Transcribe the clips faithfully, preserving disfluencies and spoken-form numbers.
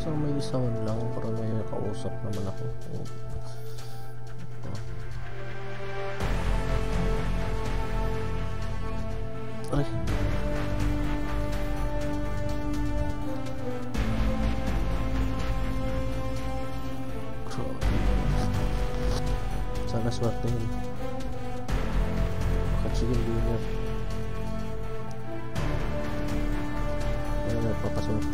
So may sound lang para may kausap naman ako. Ay. Sana swertehin. Chicken dinner. Ano na papaswerte?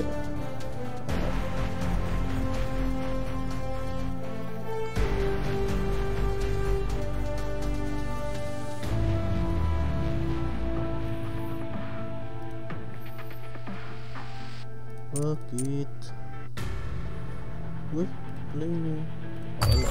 Bakit? Uy, play niya. Wala.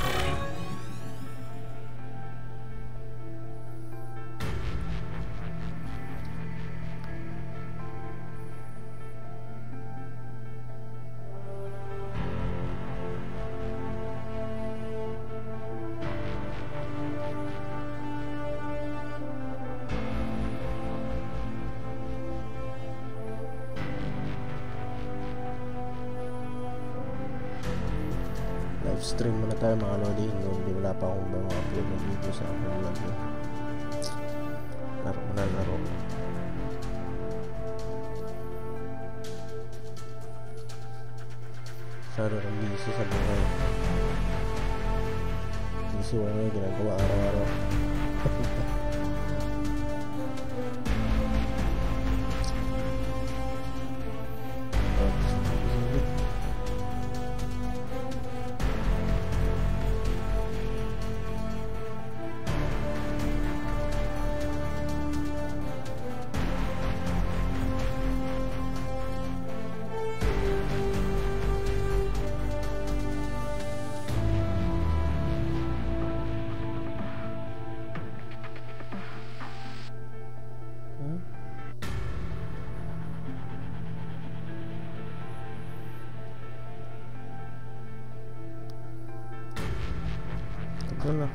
Stream muna tayo mga lodi. Hindi wala pa akong mga upload na video sa aking vlog. Laro mo na laro. Masyado ng busy sa buhay. Busy wala nga ginagawa araw-araw. Wala.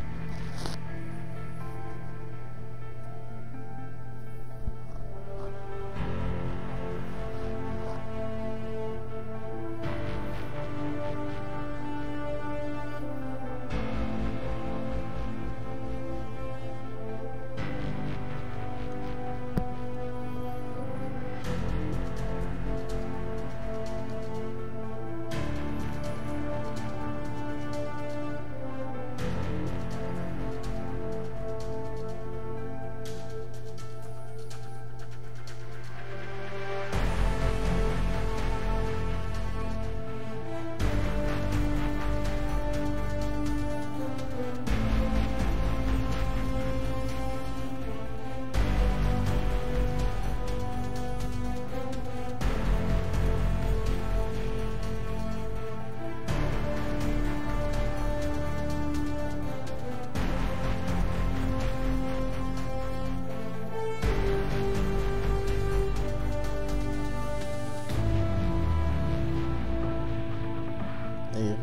Ayun.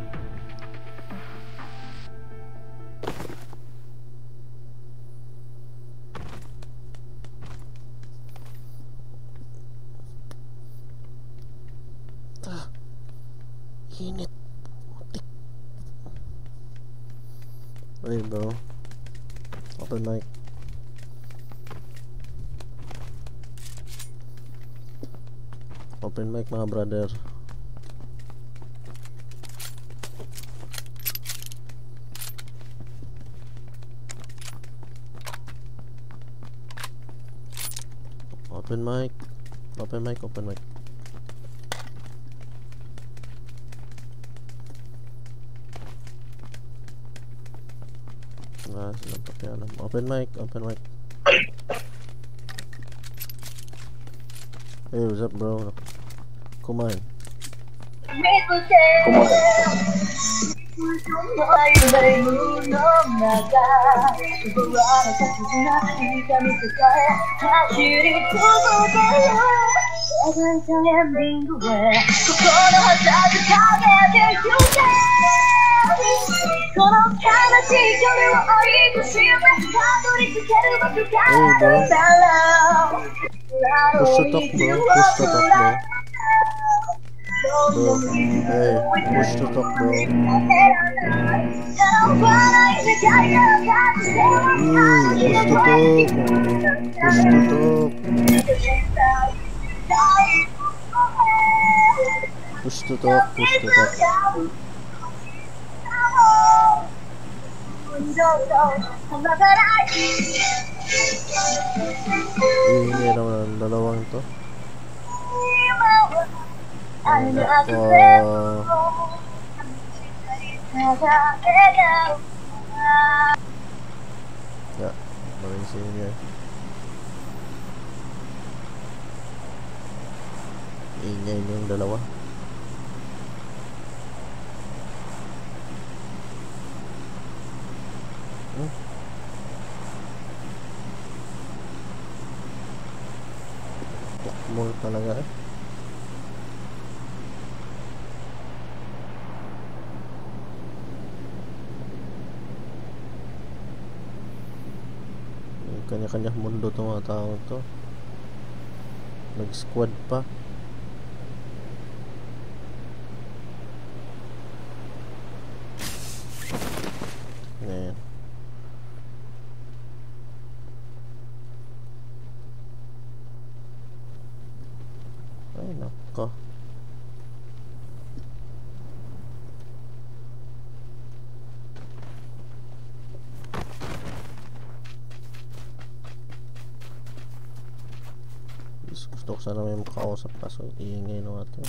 Ah, init. Putik. Ayun bro. Open mic. Open mic mga brother. Open mic, open mic, open mic. Ah, silang pakialam. Open mic, open mic. Hey, what's up, bro? Come on. Come on. Hey bro, push to talk bro, push to talk bro. Bro, hey, push to talk, bro. Uy, push to talk. Push to talk. Push to talk, push to talk. Iingay naman ang dalawang to. Ay, nako. Ya, maraming senior. Iingay na yung dalawa. Hmm? Tukmol talaga eh. Kanya-kanya mundo itong mga tao to. Nag-squad pa. Ayan. Ay nako. Gusto ko sana may makausap kaso iingay na natin.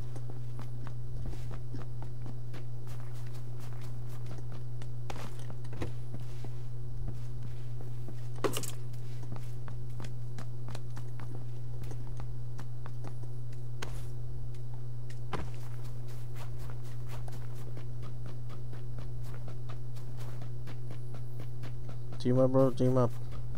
Team up, bro, team up.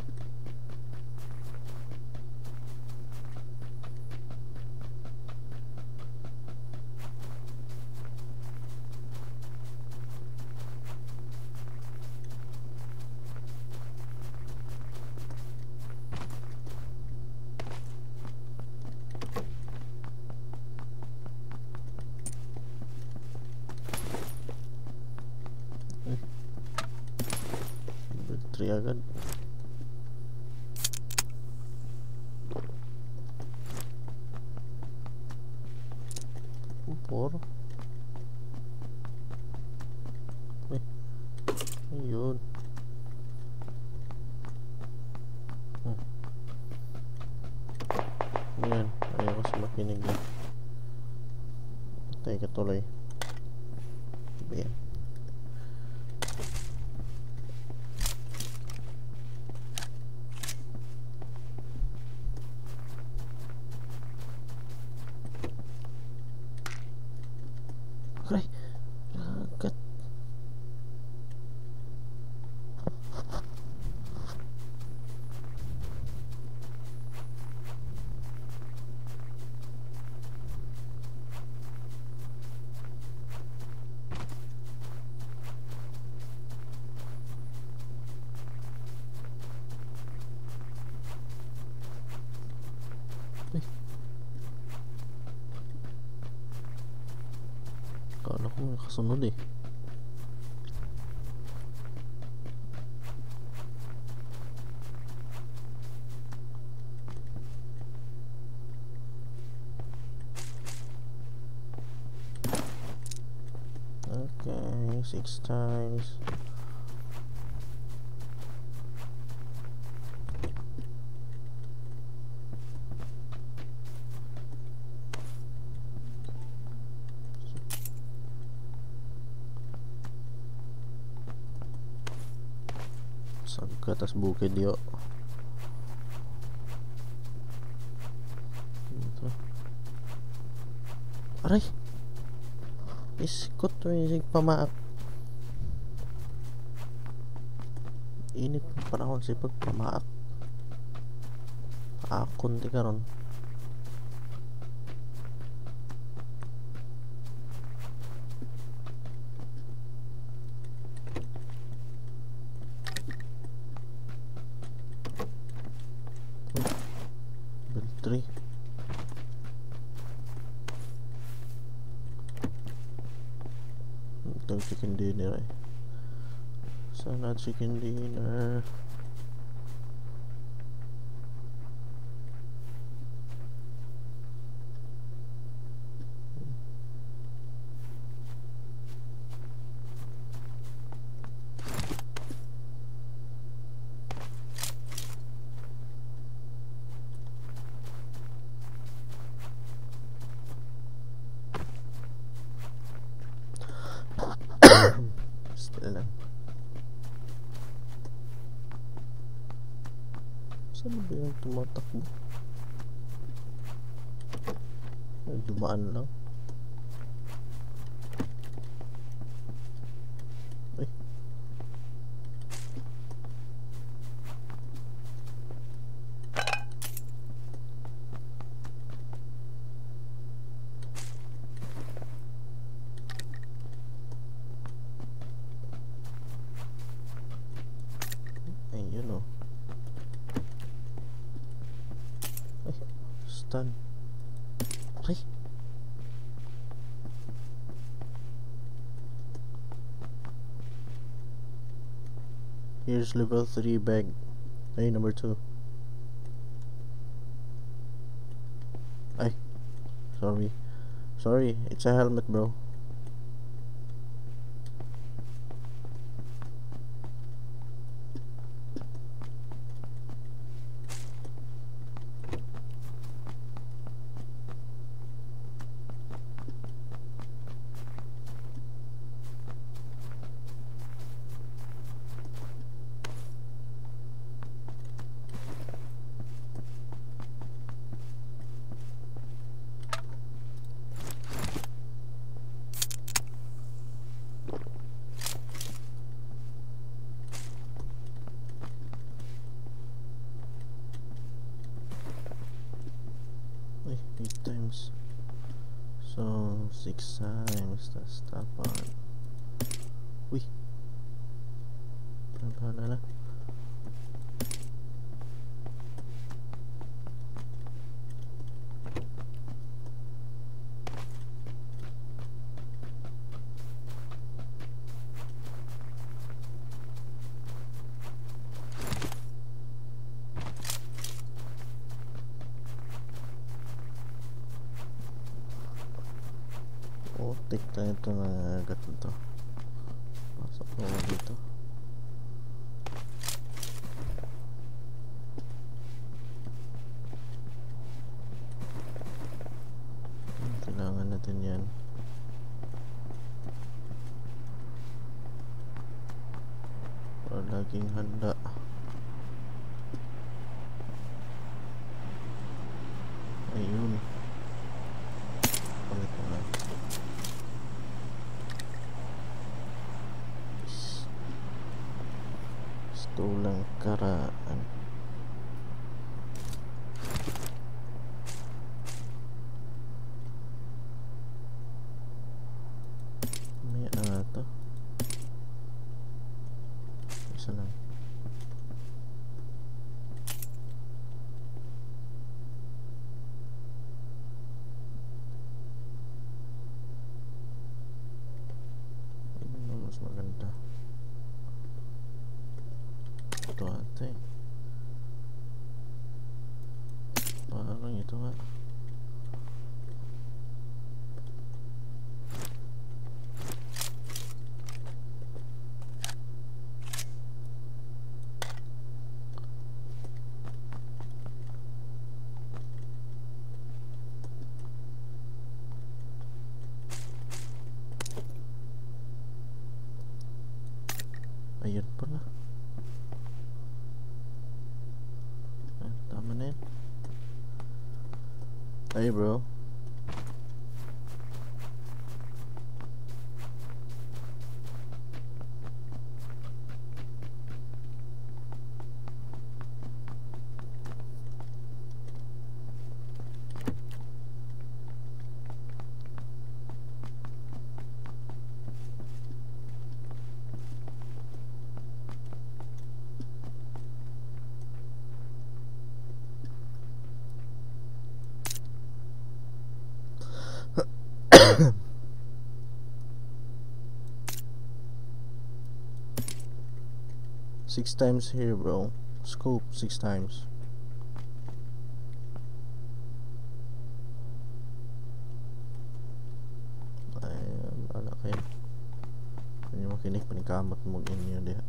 Three agad. Four. Eh, ayun. Hmm. Ayan, ayaw ko sa makinig na. Patay ka tuloy. Ayan. Ay, agad. Ay. Kala ko may kasunod eh. Okay, six times. Sagka tas bukid yo. Ito. Aray. Iskot to yung pamaak. Init pa panahon si pagpamaak. Akon di karon. Bell three. itong chicken dinner eh. Sana chicken dinner. Still lang. Saan ba yung tumatakbo? Ay, dumaan lang. Ay. Ayun oh. Ay, stun. Ay. Here's level three bag. Ay, number two. Ay. Sorry. Sorry, it's a helmet, bro. Eight times, so six times. That's that one. Uy, bahala na. Oh, take tayo ito na agad ito. Pasok na ako dito. Kailangan natin yan. Para laging handa. Ayun. Palit na. Tulang karaan. May ata. Isa lang. Ano mas maganda? Ito ate. Parang ito nga. Ayun pala. Ah, tama na yun. Hey bro. Six times here, bro. Scope six times. Ay, ala kayo. Kanya makinig panikamot mo inyo diha.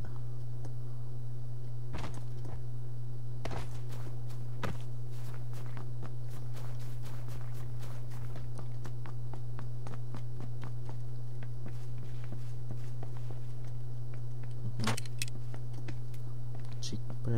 Chickpet.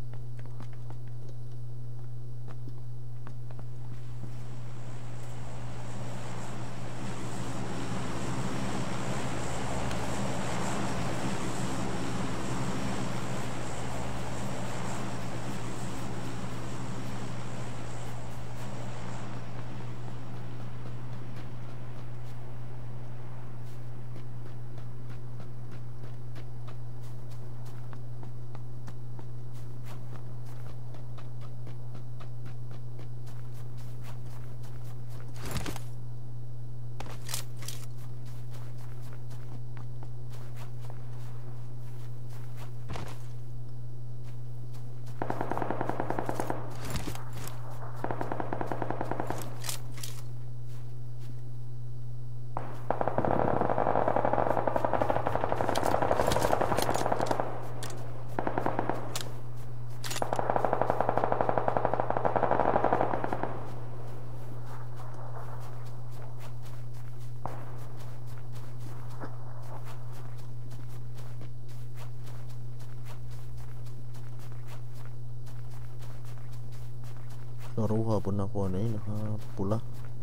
Naruha po na ako ano eh, nakapula.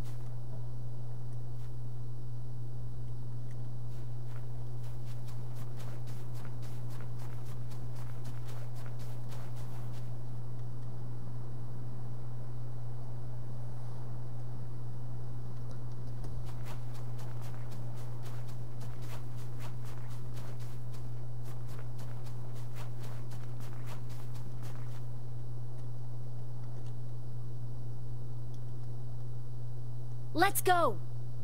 Let's go!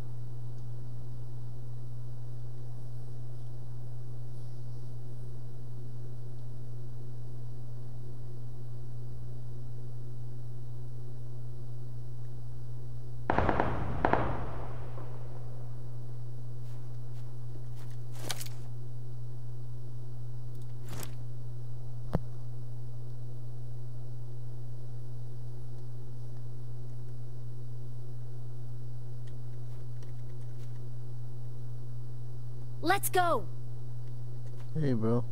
Let's go! Hey, bro.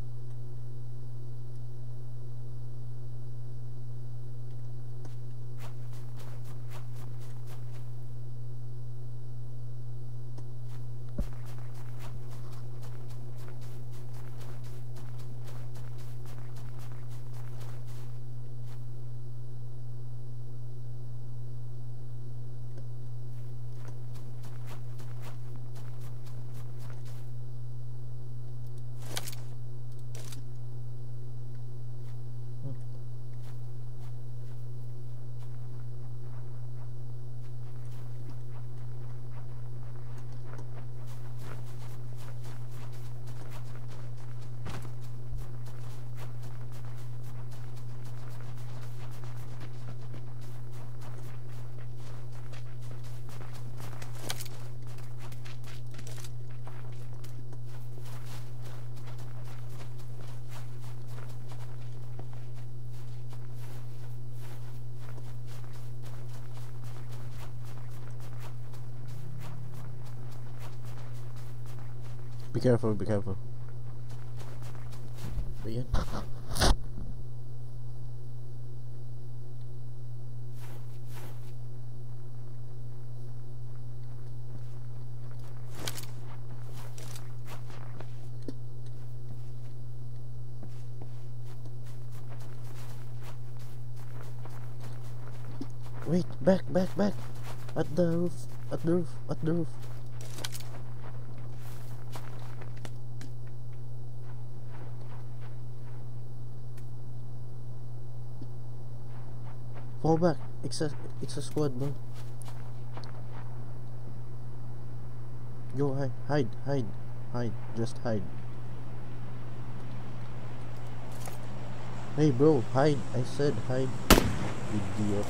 Be careful, be careful. Ba yan? Wait, back, back, back. At the roof, at the roof, at the roof. Fall back. It's a, it's a squad, bro. Go hide, hide, hide, hide. Just hide. Hey bro, hide. I said hide. Idiot.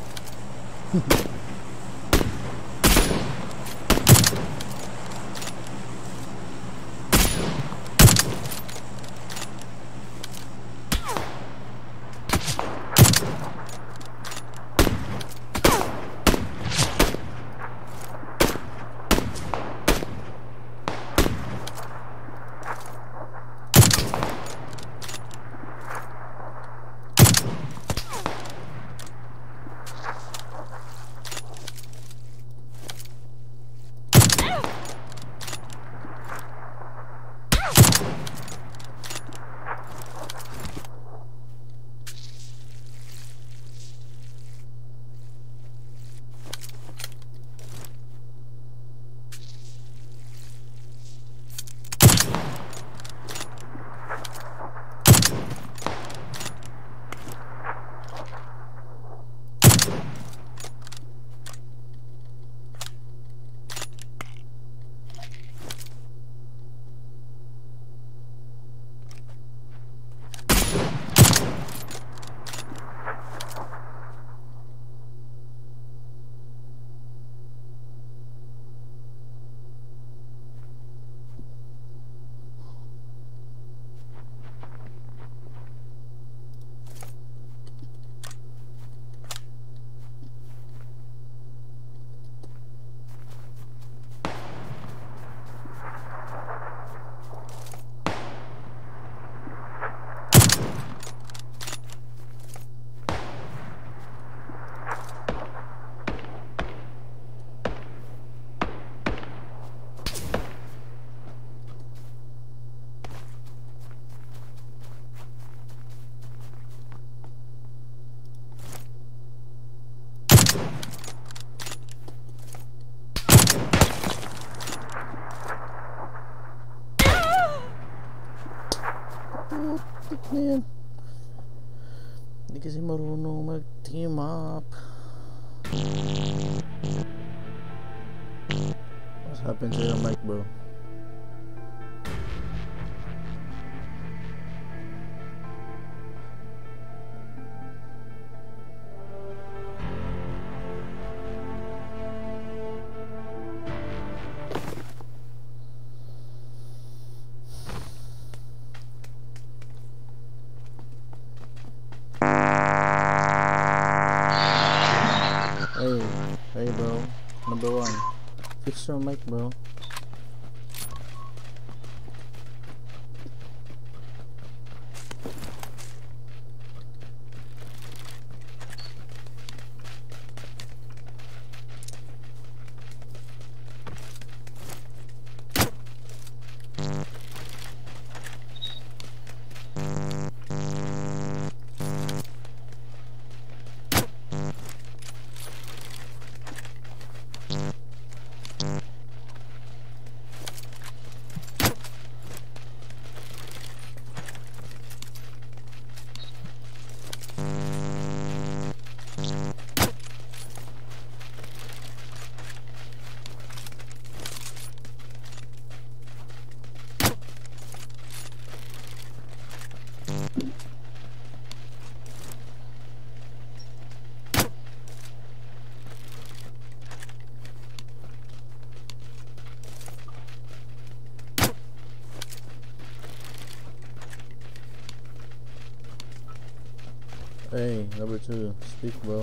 Putik na yan. Hindi kasi marunong mag-team up. What's happened to your mic, bro? Hey, hey bro, number one, fix your mic, bro. Hey, number two, speak, bro.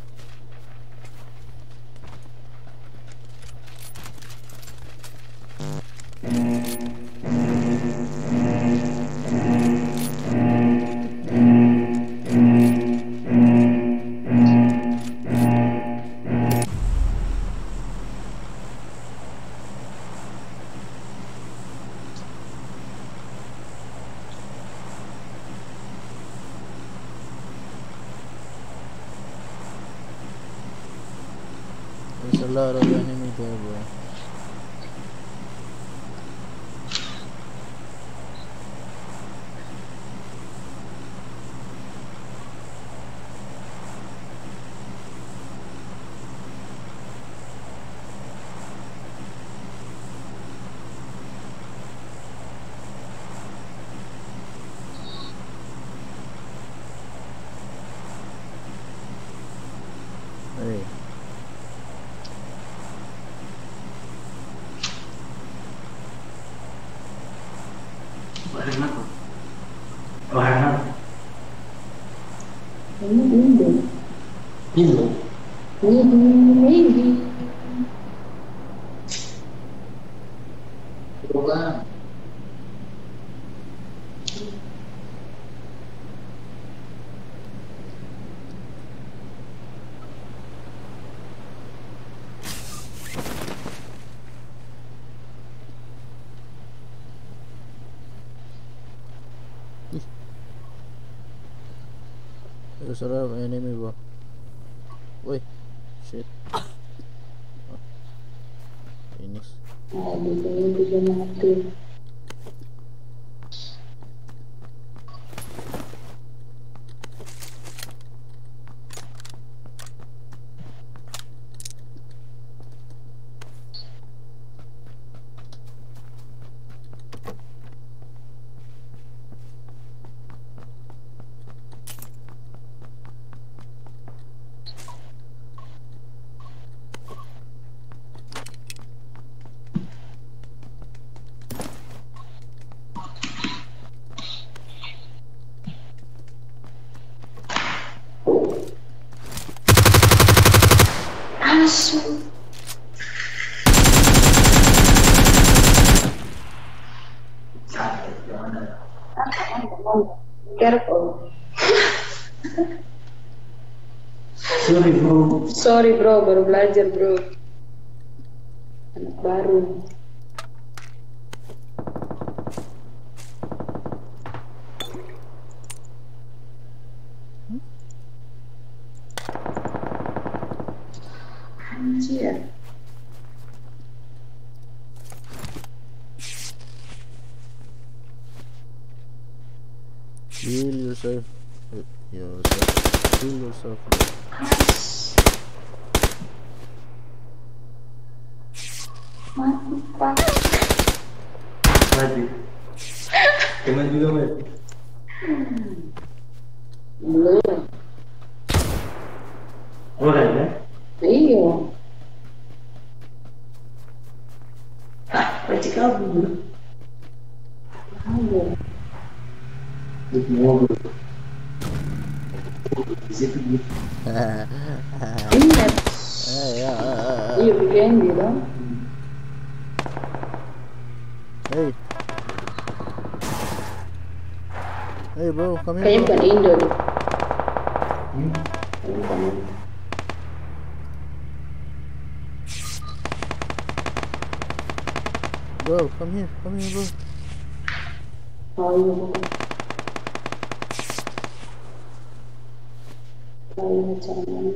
There's a lot of enemy there, bro. Renata. Oh, Renata. Ini Indo. Indo. Ini maybe. Bukan. There's a lot of enemy, bro. Wait, shit. Oh. Finish. Nah, di sini bisa mati. Asu. Careful. Sorry bro. Sorry bro, baru belajar bro. Anak baru. Anjir. Heal yourself. Yourself. Heal yourself. Mati pak. Mati. Teman juga mati. Belum. Orang ya? Iya. Ah, pasti kabur. Kabur. Di mobil. Di situ gitu. Ingat. Eh, ya. Iya bikin gitu. Hey. Hey bro, come Kayaknya here. Bro. bukan Indo deh. Hmm? Kayaknya bukan Indo. Bro, come here. Come here, bro. Oh iya bukan. Kayaknya caranya.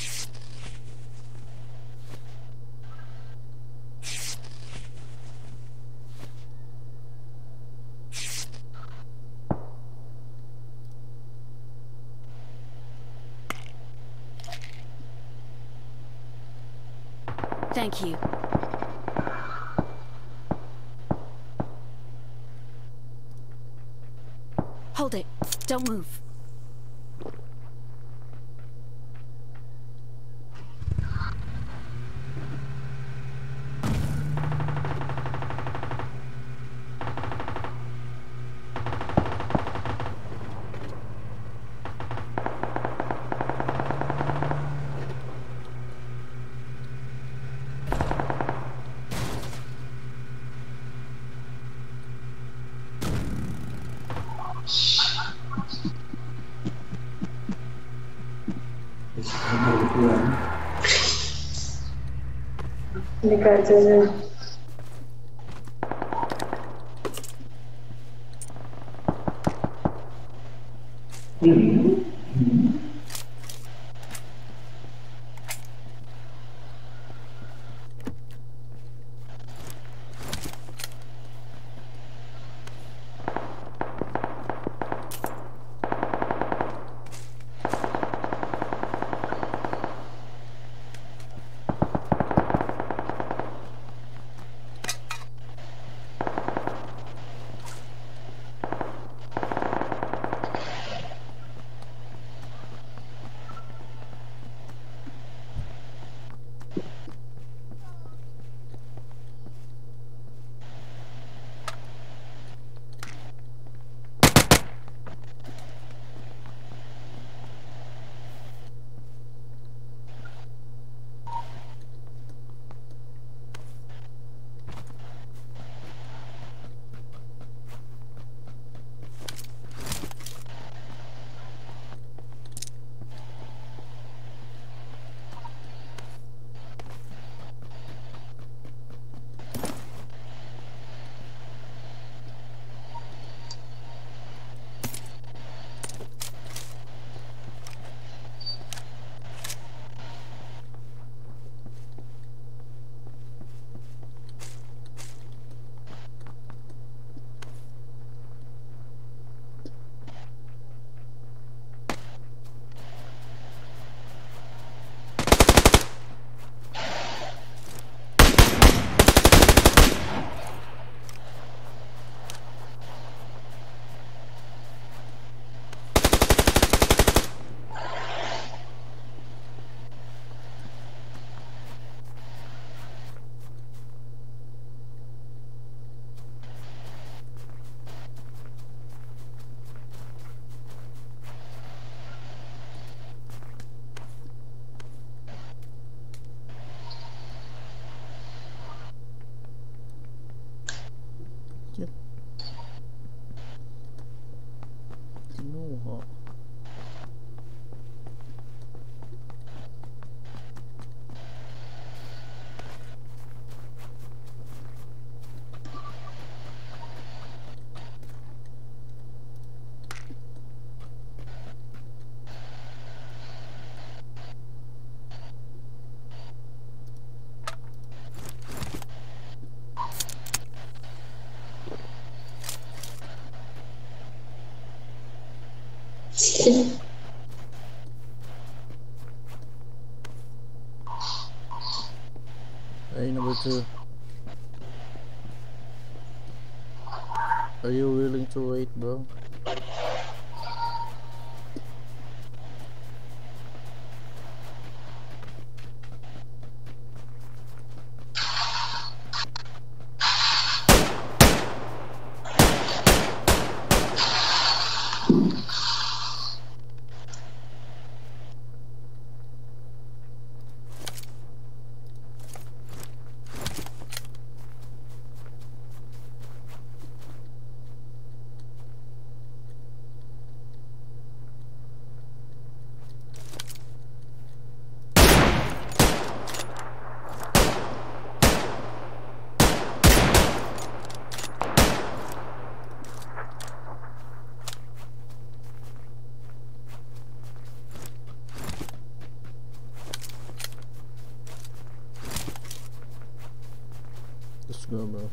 Thank you. Hold it. Don't move. Ini kacanya. Hmm. Hey, number two. Are you willing to wait, bro? Let's go, bro.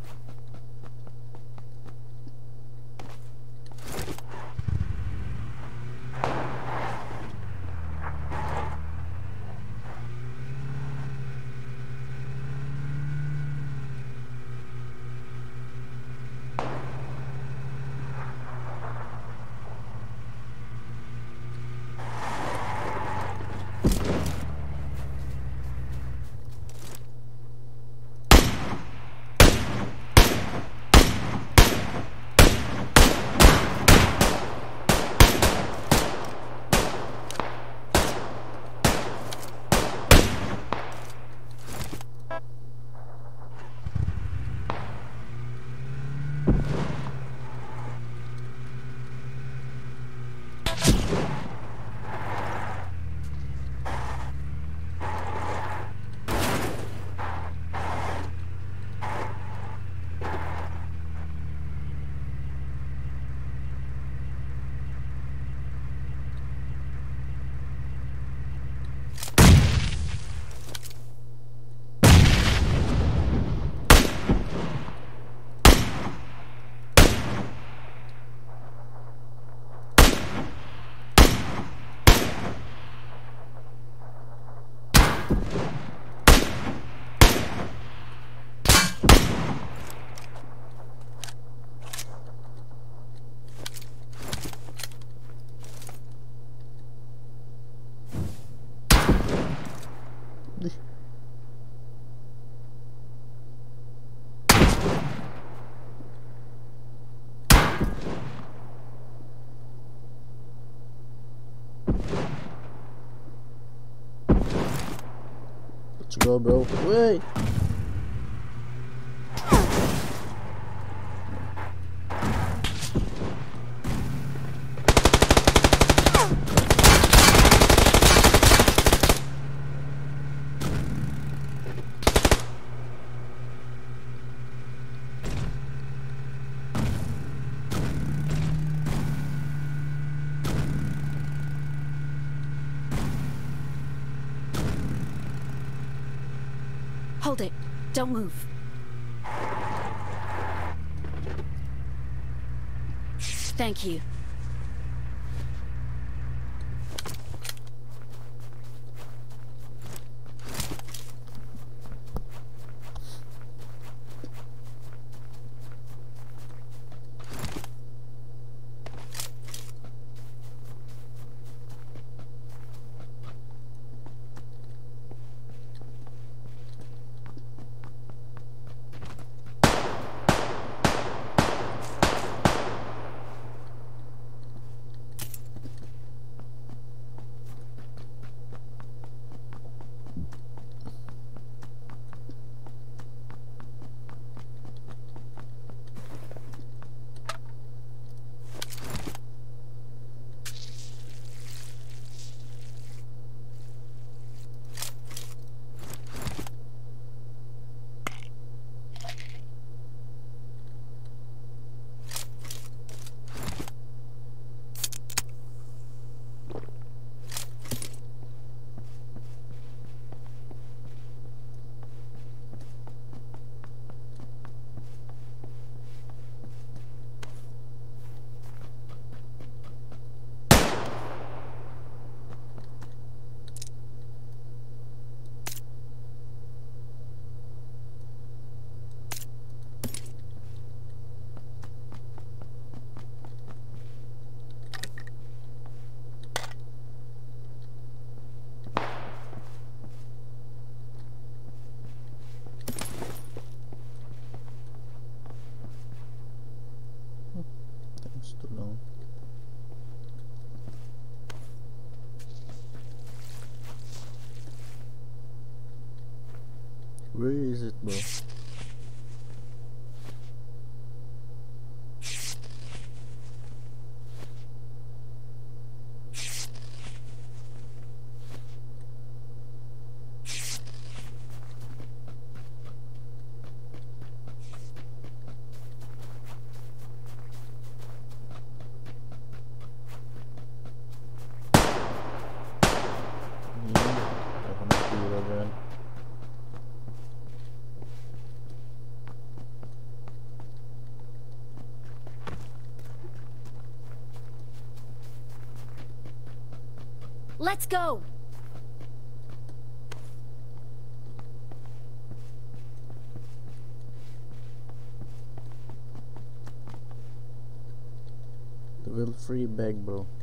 Let's go, bro. Wait. Hold it. Don't move. Thank you. Where is it, bro? Ako natira dyan. Let's go! Level free bag, bro.